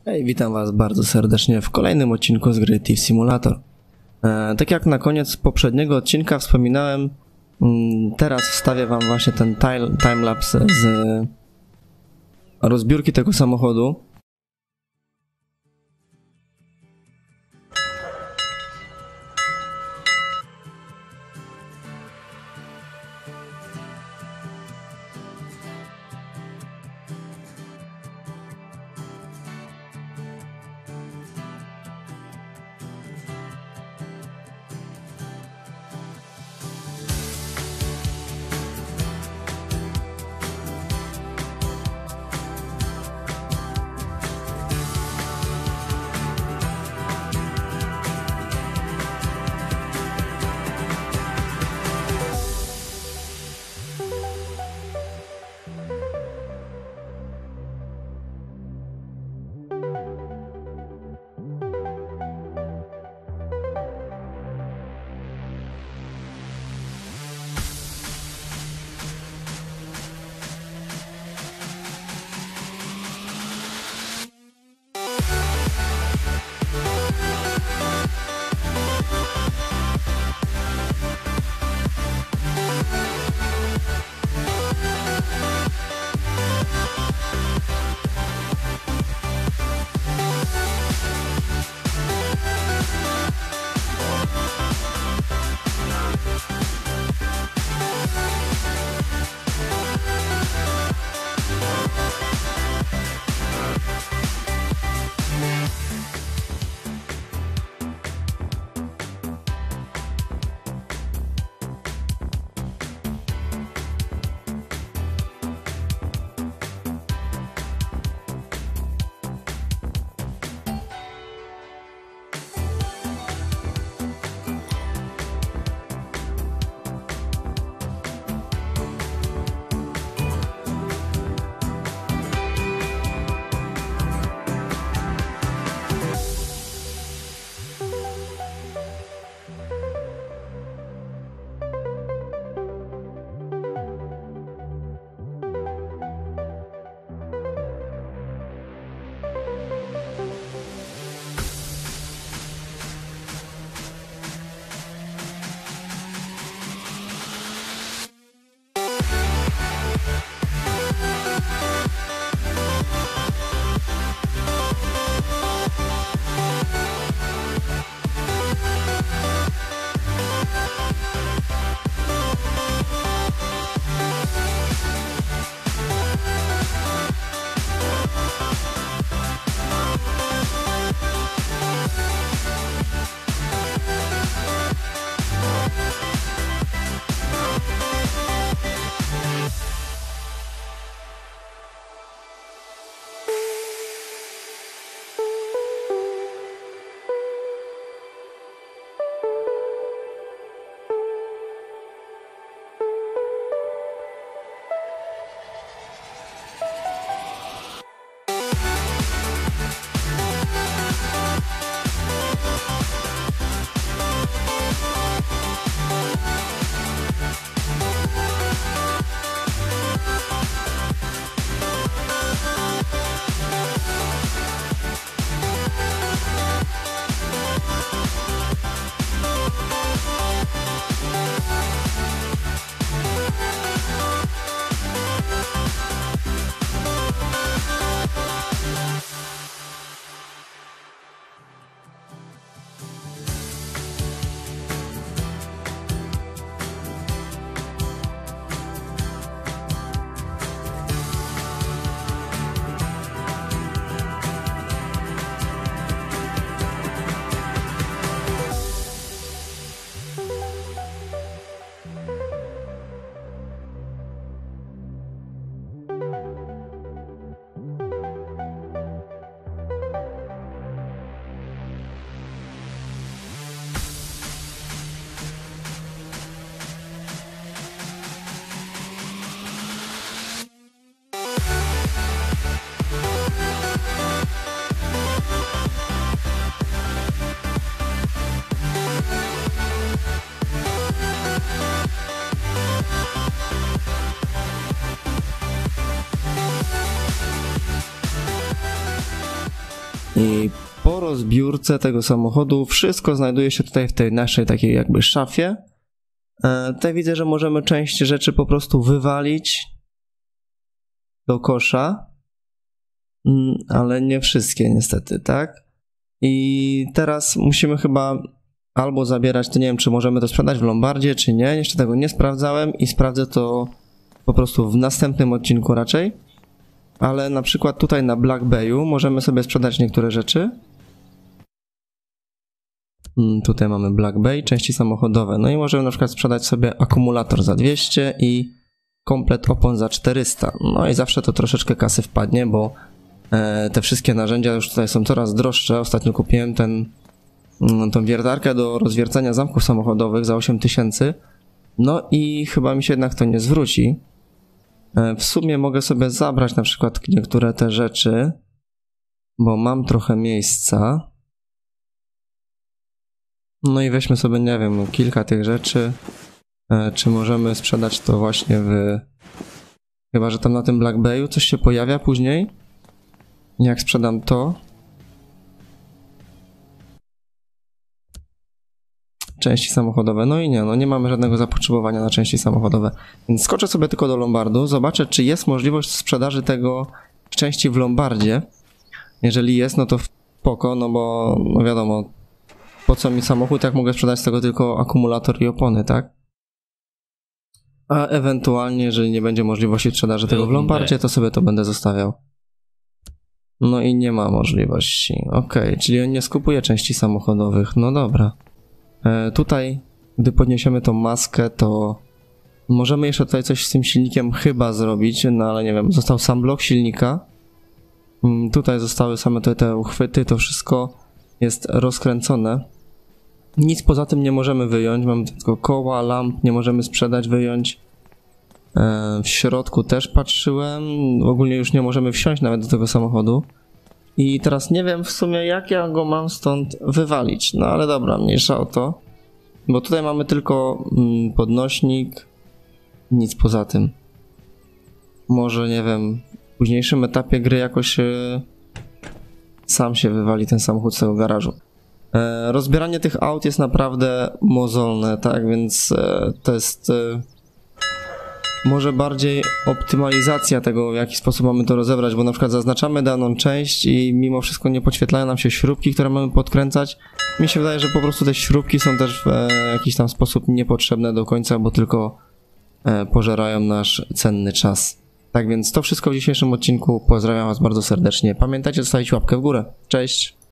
Hej, witam Was bardzo serdecznie w kolejnym odcinku z gry Thief Simulator. Tak jak na koniec poprzedniego odcinka wspominałem, teraz wstawię Wam właśnie ten timelapse z rozbiórki tego samochodu. I po rozbiórce tego samochodu wszystko znajduje się tutaj w tej naszej takiej jakby szafie. Tutaj widzę, że możemy część rzeczy po prostu wywalić do kosza, ale nie wszystkie niestety, tak? I teraz musimy chyba albo zabierać, to nie wiem, czy możemy to sprzedać w Lombardzie, czy nie. Jeszcze tego nie sprawdzałem i sprawdzę to po prostu w następnym odcinku raczej. Ale na przykład tutaj na Black Bayu możemy sobie sprzedać niektóre rzeczy. Tutaj mamy Black Bay, części samochodowe. No i możemy na przykład sprzedać sobie akumulator za 200 i komplet opon za 400. No i zawsze to troszeczkę kasy wpadnie, bo te wszystkie narzędzia już tutaj są coraz droższe. Ostatnio kupiłem tą wiertarkę do rozwiercania zamków samochodowych za 8000. No i chyba mi się jednak to nie zwróci. W sumie mogę sobie zabrać na przykład niektóre te rzeczy, bo mam trochę miejsca. No i weźmy sobie, nie wiem, kilka tych rzeczy. Czy możemy sprzedać to właśnie Chyba, że tam na tym Black Bayu coś się pojawia później. Jak sprzedam to. Części samochodowe. No i nie mamy żadnego zapotrzebowania na części samochodowe. Więc skoczę sobie tylko do Lombardu, zobaczę, czy jest możliwość sprzedaży tego części w Lombardzie. Jeżeli jest, no to spoko, no bo no wiadomo, po co mi samochód, jak mogę sprzedać z tego tylko akumulator i opony, tak? A ewentualnie, jeżeli nie będzie możliwości sprzedaży tego w Lombardzie, to sobie to będę zostawiał. No i nie ma możliwości. Okej, czyli on nie skupuje części samochodowych. No dobra. Tutaj, gdy podniesiemy tą maskę, to możemy jeszcze tutaj coś z tym silnikiem chyba zrobić, no ale nie wiem, został sam blok silnika. Tutaj zostały same te uchwyty, to wszystko jest rozkręcone. Nic poza tym nie możemy wyjąć, mamy tylko koła, lamp, nie możemy sprzedać, wyjąć. W środku też patrzyłem, ogólnie już nie możemy wsiąść nawet do tego samochodu. I teraz nie wiem w sumie, jak ja go mam stąd wywalić, no ale dobra, mniejsza o to. Bo tutaj mamy tylko podnośnik, nic poza tym. Może, nie wiem, w późniejszym etapie gry jakoś sam się wywali ten samochód z tego garażu. Rozbieranie tych aut jest naprawdę mozolne, tak, więc to jest może bardziej optymalizacja tego, w jaki sposób mamy to rozebrać, bo na przykład zaznaczamy daną część i mimo wszystko nie podświetlają nam się śrubki, które mamy podkręcać. Mi się wydaje, że po prostu te śrubki są też w jakiś tam sposób niepotrzebne do końca, bo tylko pożerają nasz cenny czas. Tak więc to wszystko w dzisiejszym odcinku. Pozdrawiam Was bardzo serdecznie. Pamiętajcie zostawić łapkę w górę. Cześć!